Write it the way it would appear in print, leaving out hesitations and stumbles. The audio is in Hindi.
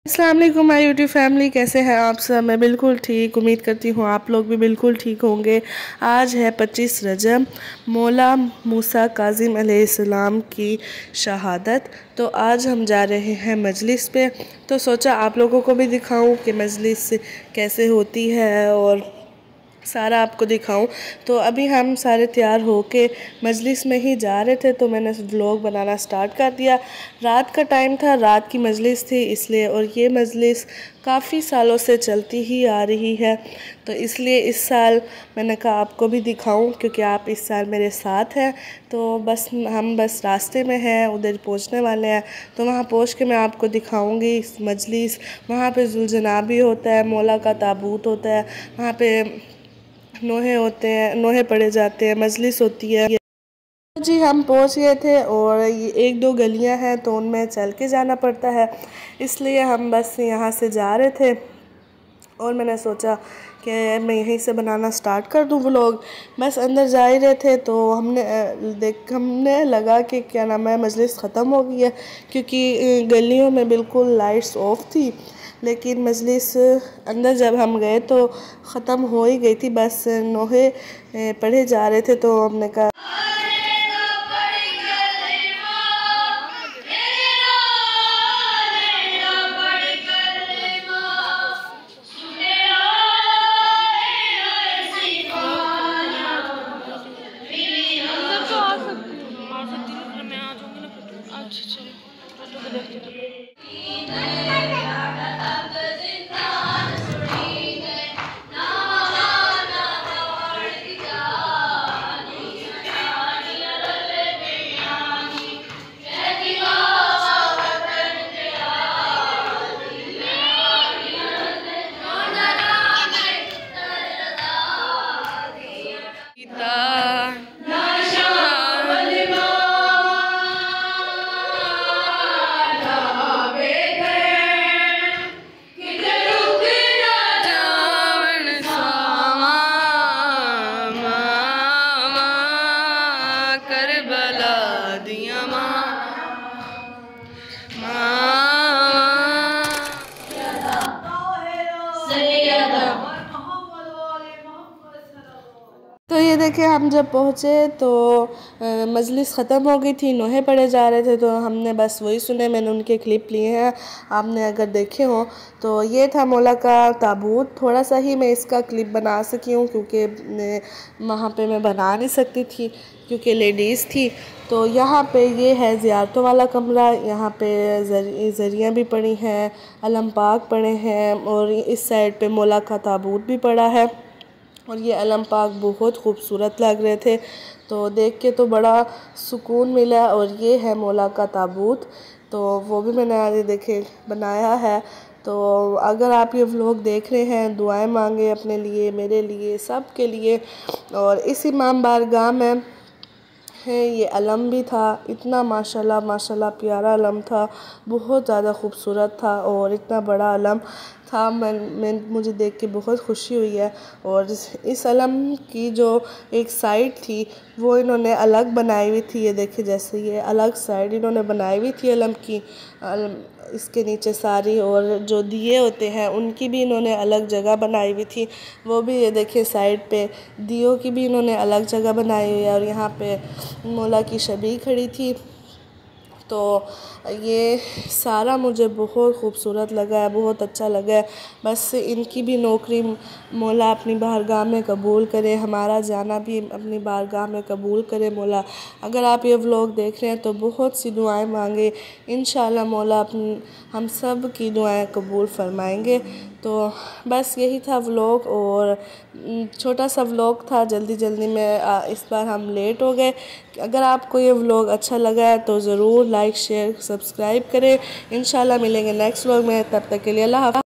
अस्सलाम वालेकुम माय यूट्यूब फैमिली, कैसे हैं आप सब। मैं बिल्कुल ठीक, उम्मीद करती हूँ आप लोग भी बिल्कुल ठीक होंगे। आज है 25 रजब, मौला मूसा काज़िम अलैहिस्सलाम की शहादत। तो आज हम जा रहे हैं मजलिस पे, तो सोचा आप लोगों को भी दिखाऊं कि मजलिस कैसे होती है और सारा आपको दिखाऊं। तो अभी हम सारे तैयार होके मजलिस में ही जा रहे थे, तो मैंने व्लॉग बनाना स्टार्ट कर दिया। रात का टाइम था, रात की मजलिस थी इसलिए, और ये मजलिस काफ़ी सालों से चलती ही आ रही है, तो इसलिए इस साल मैंने कहा आपको भी दिखाऊं, क्योंकि आप इस साल मेरे साथ हैं। तो हम बस रास्ते में हैं, उधर पहुंचने वाले हैं, तो वहाँ पहुंच के मैं आपको दिखाऊंगी इस मजलिस। वहाँ पे जुलजना भी होता है, मौला का ताबूत होता है, वहाँ पे नोहे होते हैं, नोहे पढ़े जाते हैं, मजलिस होती है। जी हम पहुंच गए थे, और ये एक दो गलियां हैं तो उनमें चल के जाना पड़ता है, इसलिए हम बस यहाँ से जा रहे थे। और मैंने सोचा कि मैं यहीं से बनाना स्टार्ट कर दूँ व्लॉग। बस अंदर जा ही रहे थे तो हमने लगा कि क्या नाम है, मजलिस ख़त्म हो गई है, क्योंकि गलियों में बिल्कुल लाइट्स ऑफ थी। लेकिन मजलिस अंदर जब हम गए तो ख़त्म हो ही गई थी, बस नोहे पढ़े जा रहे थे। तो हमने कहा तो ये देखिए, हम जब पहुँचे तो मजलिस ख़त्म हो गई थी, नोहे पढ़े जा रहे थे, तो हमने बस वही सुने। मैंने उनके क्लिप लिए हैं, आपने अगर देखे हो तो। ये था मौला का ताबूत। थोड़ा सा ही मैं इसका क्लिप बना सकी हूँ, क्योंकि वहाँ पे मैं बना नहीं सकती थी क्योंकि लेडीज़ थी। तो यहाँ पे ये है ज़ियारतों वाला कमरा, यहाँ पे ज़रियाँ भी पड़ी हैं, अलम पाक पड़े हैं, और इस साइड पे मौला का ताबूत भी पड़ा है। और ये अलम पाक बहुत खूबसूरत लग रहे थे, तो देख के तो बड़ा सुकून मिला। और ये है मौला का ताबूत, तो वो भी मैंने आज देखे बनाया है। तो अगर आप ये व्लॉग देख रहे हैं, दुआएं मांगे अपने लिए, मेरे लिए, सब के लिए। और इस इमाम बारगाह में है ये अलम भी था, इतना माशाल्लाह माशाल्लाह प्यारा अलम था, बहुत ज़्यादा खूबसूरत था, और इतना बड़ा अलम था। मुझे देख के बहुत खुशी हुई है। और इस अलम की जो एक साइड थी वो इन्होंने अलग बनाई हुई थी, ये देखिए, जैसे ये अलग साइड इन्होंने बनाई हुई थी अलम की, इसके नीचे सारी। और जो दिए होते हैं उनकी भी इन्होंने अलग जगह बनाई हुई थी, वो भी ये देखिए साइड पे दियों की भी इन्होंने अलग जगह बनाई हुई है। और यहाँ पे मौला की शबी खड़ी थी। तो ये सारा मुझे बहुत खूबसूरत लगा है, बहुत अच्छा लगा है। बस इनकी भी नौकरी मौला अपनी बारगाह में कबूल करे, हमारा जाना भी अपनी बारगाह में कबूल करे मौला। अगर आप ये व्लॉग देख रहे हैं तो बहुत सी दुआएं मांगे, इंशाल्लाह मौला हम सब की दुआएं कबूल फरमाएंगे। तो बस यही था व्लॉग, और छोटा सा व्लॉग था, जल्दी जल्दी में इस बार हम लेट हो गए। अगर आपको ये व्लॉग अच्छा लगा है तो ज़रूर लाइक शेयर सब्सक्राइब करें। इंशाल्लाह मिलेंगे नेक्स्ट व्लॉग में, तब तक के लिए अल्लाह हाफ़िज़।